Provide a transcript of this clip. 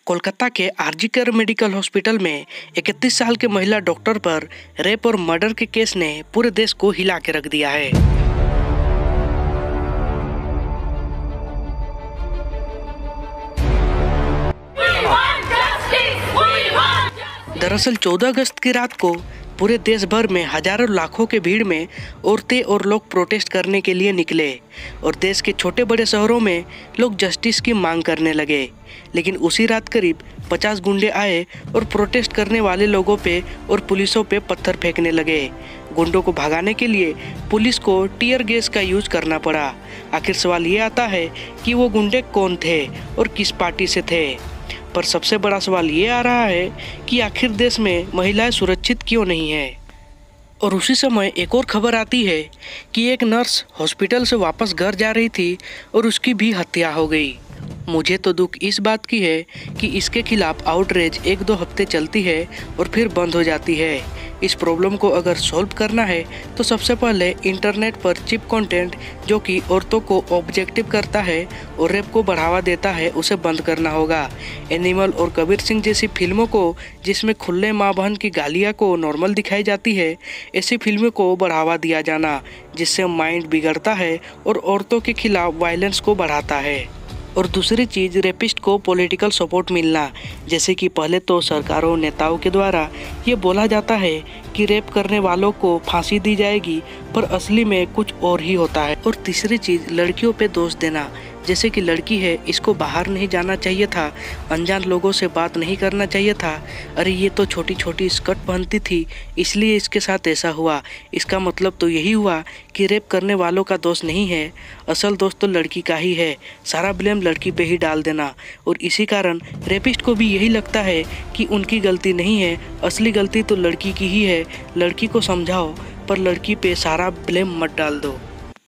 कोलकाता के RG care medical hospital में 31 साल के महिला डॉक्टर पर रेप और मर्डर के केस ने पूरे देश को हिला के रख दिया है। दरअसल 14 अगस्त की रात को पूरे देश भर में हजारों लाखों के भीड़ में औरतें और लोग प्रोटेस्ट करने के लिए निकले और देश के छोटे बड़े शहरों में लोग जस्टिस की मांग करने लगे। लेकिन उसी रात करीब 50 गुंडे आए और प्रोटेस्ट करने वाले लोगों पे और पुलिसों पे पत्थर फेंकने लगे। गुंडों को भगाने के लिए पुलिस को टीयर गैस का यूज करना पड़ा। आखिर सवाल ये आता है कि वो गुंडे कौन थे और किस पार्टी से थे। पर सबसे बड़ा सवाल ये आ रहा है कि आखिर देश में महिलाएं सुरक्षित क्यों नहीं है। और उसी समय एक और खबर आती है कि एक नर्स हॉस्पिटल से वापस घर जा रही थी और उसकी भी हत्या हो गई। मुझे तो दुख इस बात की है कि इसके खिलाफ आउटरीच 1-2 हफ्ते चलती है और फिर बंद हो जाती है। इस प्रॉब्लम को अगर सॉल्व करना है तो सबसे पहले इंटरनेट पर चिप कंटेंट जो कि औरतों को ऑब्जेक्टिव करता है और रेप को बढ़ावा देता है उसे बंद करना होगा। एनिमल और कबीर सिंह जैसी फिल्मों को जिसमें खुले माँ बहन की गालियाँ को नॉर्मल दिखाई जाती है, ऐसी फिल्मों को बढ़ावा दिया जाना जिससे माइंड बिगड़ता है और औरतों के खिलाफ वायलेंस को बढ़ाता है। और दूसरी चीज़ रेपिस्ट को पॉलिटिकल सपोर्ट मिलना, जैसे कि पहले तो सरकारों नेताओं के द्वारा ये बोला जाता है कि रेप करने वालों को फांसी दी जाएगी, पर असली में कुछ और ही होता है। और तीसरी चीज़ लड़कियों पे दोष देना, जैसे कि लड़की है इसको बाहर नहीं जाना चाहिए था, अनजान लोगों से बात नहीं करना चाहिए था, अरे ये तो छोटी छोटी स्कर्ट पहनती थी इसलिए इसके साथ ऐसा हुआ। इसका मतलब तो यही हुआ कि रेप करने वालों का दोष नहीं है, असल दोष तो लड़की का ही है। सारा ब्लेम लड़की पे ही डाल देना और इसी कारण रेपिस्ट को भी यही लगता है कि उनकी गलती नहीं है, असली गलती तो लड़की की ही है। लड़की को समझाओ पर लड़की पे सारा ब्लेम मत डाल दो।